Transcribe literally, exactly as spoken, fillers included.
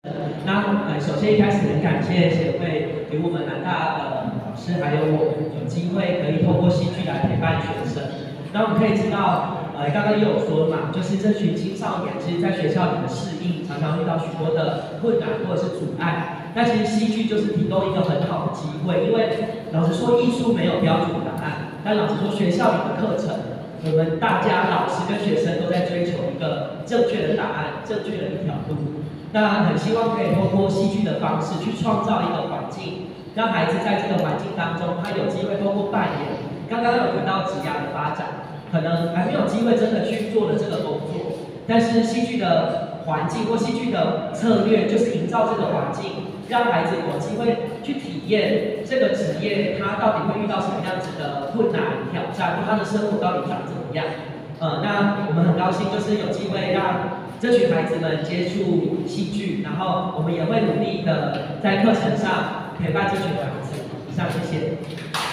那呃，首先一开始很感谢协会给我们南大的老师还有我有机会可以透过戏剧来陪伴学生。那我们可以知道，呃，刚刚也有说嘛，就是这群青少年其实在学校里的适应常常遇到许多的困难或者是阻碍。那其实戏剧就是提供一个很好的机会，因为老实说，艺术没有标准答案，但老实说，学校里的课程，我们大家老师跟学生都在追求一个正确的答案，正确的一条路。那很希望可以透过戏剧的方式去创造一个环境，让孩子在这个环境当中，他有机会透过扮演。刚刚有谈到职业的发展，可能还没有机会真的去做了这个工作，但是戏剧的环境或戏剧的策略，就是营造这个环境，让孩子有机会去体验这个职业，他到底会遇到什么样子的困难挑战，或他的生活到底长怎么样。呃，那我们很高兴，就是有机会让这群孩子们接触戏剧，然后我们也会努力的在课程上陪伴这群孩子。以上，谢谢。